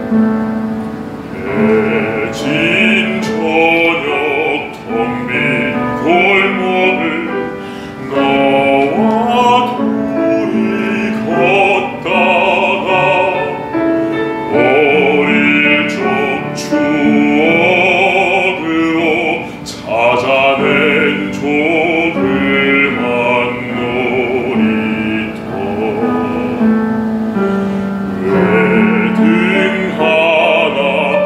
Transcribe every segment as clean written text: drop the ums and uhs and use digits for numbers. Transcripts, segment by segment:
해진 저녁 텅 빈 골목을 너와 둘이 걷다가 어릴 적 추억으로 찾아낸 조그만 놀이터 외등 하나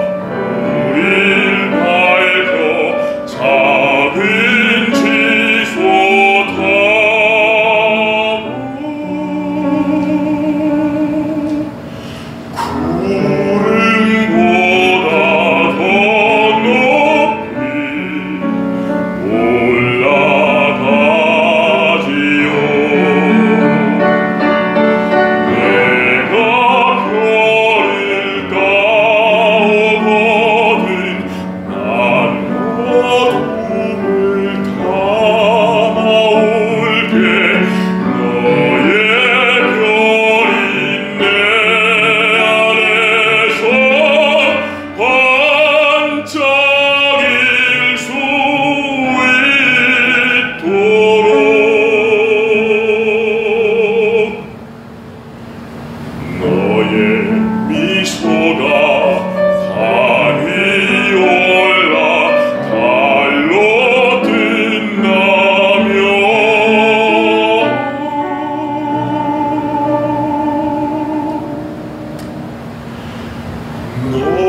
우릴 밝혀 작은 지소 타고 구름보다 더 높이 올라가지요. 내가 별을 따오거든 난 어둠을 담아올게. 너의 별이 내 안에서 반짝일 수 있도록 너의 미소가 환히 올라 달로 뜬다면 너